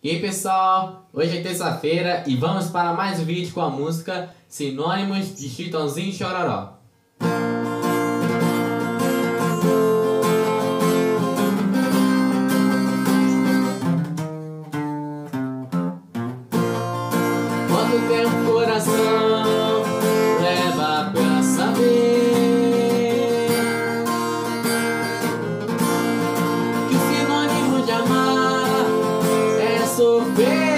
E aí pessoal, hoje é terça-feira e vamos para mais um vídeo com a música Sinônimos de Chitãozinho e Chororó. Quanto tempo o coração leva pra saber que o sinônimo de amar é sofrer.